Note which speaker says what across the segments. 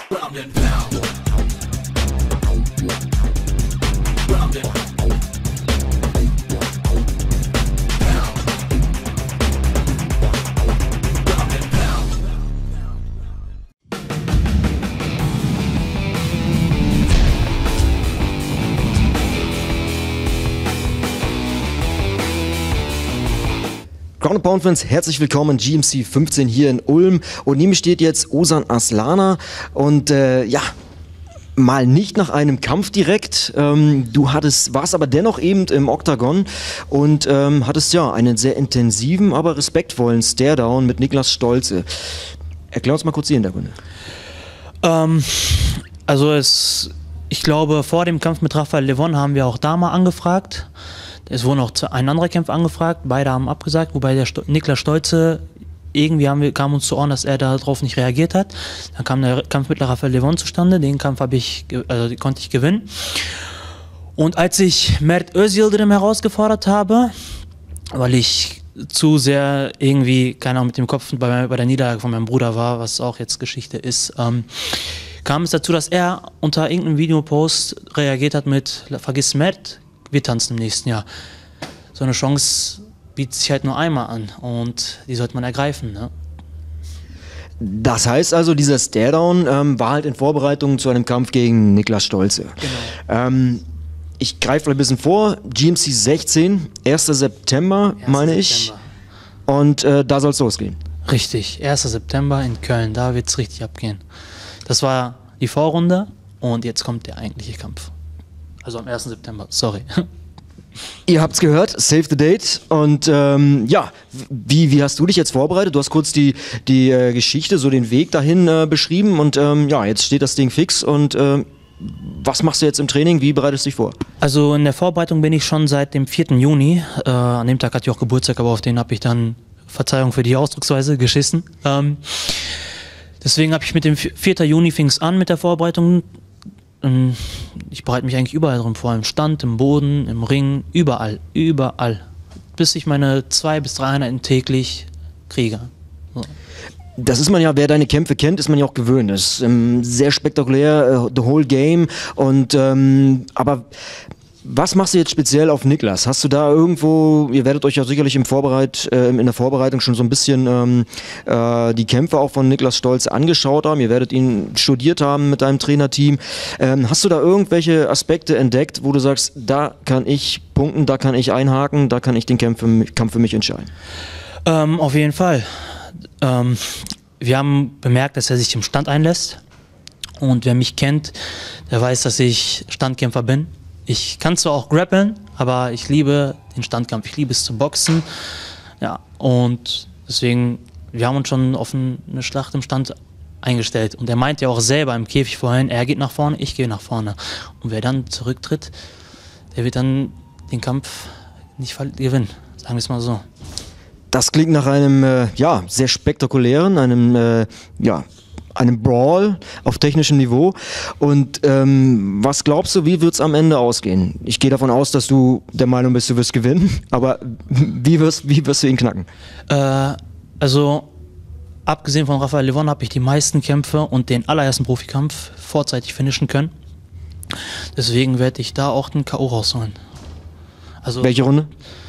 Speaker 1: Ground and pound. Ground and pound. Ground and pound.
Speaker 2: Ground & Pound Fans, herzlich willkommen, GMC 15 hier in Ulm, und neben mir steht jetzt Ozan Aslana und mal nicht nach einem Kampf direkt, warst aber dennoch eben im Oktagon und hattest ja einen sehr intensiven, aber respektvollen Staredown mit Niklas Stolze. Erklär uns mal kurz die Hintergründe.
Speaker 3: Ich glaube, vor dem Kampf mit Rafael Levon haben wir auch da mal angefragt. Es wurden auch ein anderer Kämpfer angefragt, beide haben abgesagt, wobei der Niklas Stolze, irgendwie kam uns zu Ohren, dass er darauf nicht reagiert hat. Dann kam der Kampf mit Rafael Levon zustande, den Kampf konnte ich gewinnen. Und als ich Mert Özyildirim herausgefordert habe, weil ich zu sehr irgendwie, keine Ahnung, mit dem Kopf bei der Niederlage von meinem Bruder war, was auch jetzt Geschichte ist, kam es dazu, dass er unter irgendeinem Videopost reagiert hat mit "Vergiss Mert, wir tanzen im nächsten Jahr." So eine Chance bietet sich halt nur einmal an und die sollte man ergreifen, ne?
Speaker 2: Das heißt also, dieser Staredown war halt in Vorbereitung zu einem Kampf gegen Niklas Stolze.
Speaker 3: Genau.
Speaker 2: Ich greife vielleicht ein bisschen vor, GMC 16, 1. September, meine ich. Und da soll es losgehen.
Speaker 3: Richtig, 1. September in Köln, da wird es richtig abgehen. Das war die Vorrunde und jetzt kommt der eigentliche Kampf. Also am 1. September, sorry.
Speaker 2: Ihr habt's gehört, save the date. Und wie hast du dich jetzt vorbereitet? Du hast kurz die Geschichte, so den Weg dahin beschrieben und jetzt steht das Ding fix. Und was machst du jetzt im Training? Wie bereitest du dich vor?
Speaker 3: Also in der Vorbereitung bin ich schon seit dem 4. Juni. An dem Tag hatte ich auch Geburtstag, aber auf den habe ich dann, Verzeihung für die Ausdrucksweise, geschissen. Deswegen habe ich mit dem 4. Juni fing es an mit der Vorbereitung. Ich bereite mich eigentlich überall drum vor, im Stand, im Boden, im Ring, überall, bis ich meine 2 bis 3 Einheiten täglich kriege. So.
Speaker 2: Das ist man ja, wer deine Kämpfe kennt, ist man ja auch gewöhnt. Das ist sehr spektakulär, the whole game. Und aber was machst du jetzt speziell auf Niklas? Hast du da irgendwo, ihr werdet euch ja sicherlich in der Vorbereitung schon so ein bisschen die Kämpfe auch von Niklas Stolze angeschaut haben, ihr werdet ihn studiert haben mit deinem Trainerteam. Hast du da irgendwelche Aspekte entdeckt, wo du sagst, da kann ich punkten, da kann ich einhaken, da kann ich den Kampf für mich entscheiden?
Speaker 3: Auf jeden Fall. Wir haben bemerkt, dass er sich im Stand einlässt, und wer mich kennt, der weiß, dass ich Standkämpfer bin. Ich kann zwar auch grappeln, aber ich liebe den Standkampf, ich liebe es zu boxen. Ja, und deswegen, wir haben uns schon auf eine Schlacht im Stand eingestellt. Und er meint ja auch selber im Käfig vorhin, er geht nach vorne, ich gehe nach vorne. Und wer dann zurücktritt, der wird dann den Kampf nicht gewinnen, sagen wir es mal so.
Speaker 2: Das klingt nach einem sehr spektakulären, einem Brawl auf technischem Niveau. Und was glaubst du, wie wird es am Ende ausgehen? Ich gehe davon aus, dass du der Meinung bist, du wirst gewinnen, aber wie wirst du ihn knacken?
Speaker 3: Also abgesehen von Rafael Levon habe ich die meisten Kämpfe und den allerersten Profikampf vorzeitig finishen können. Deswegen werde ich da auch den K.O. rausholen. Also,
Speaker 2: welche Runde?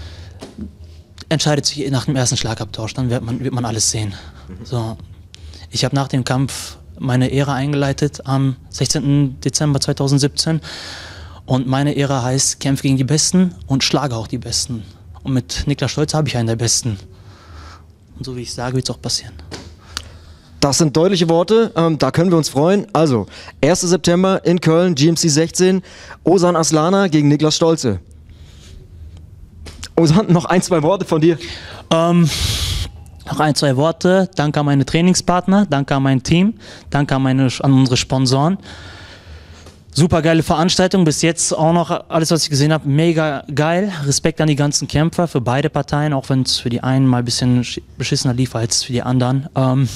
Speaker 3: Entscheidet sich nach dem ersten Schlagabtausch, dann wird man alles sehen. So. Ich habe nach dem Kampf meine Ära eingeleitet am 16. Dezember 2017 und meine Ära heißt, kämpfe gegen die Besten und schlage auch die Besten. Und mit Niklas Stolze habe ich einen der Besten. Und so wie ich sage, wird es auch passieren.
Speaker 2: Das sind deutliche Worte, da können wir uns freuen. Also, 1. September in Köln, GMC 16, Ozan Aslana gegen Niklas Stolze. Ozan, noch 1, 2 Worte von dir.
Speaker 3: Noch 1, 2 Worte. Danke an meine Trainingspartner, danke an mein Team, danke an unsere Sponsoren. Super geile Veranstaltung, bis jetzt auch noch alles, was ich gesehen habe, mega geil. Respekt an die ganzen Kämpfer, für beide Parteien, auch wenn es für die einen mal ein bisschen beschissener lief als für die anderen.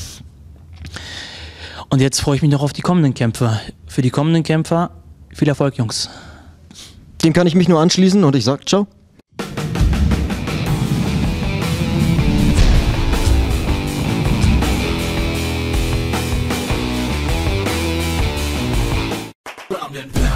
Speaker 3: Und jetzt freue ich mich noch auf die kommenden Kämpfe. Für die kommenden Kämpfer viel Erfolg, Jungs.
Speaker 2: Dem kann ich mich nur anschließen und ich sage ciao.
Speaker 1: ground and pound.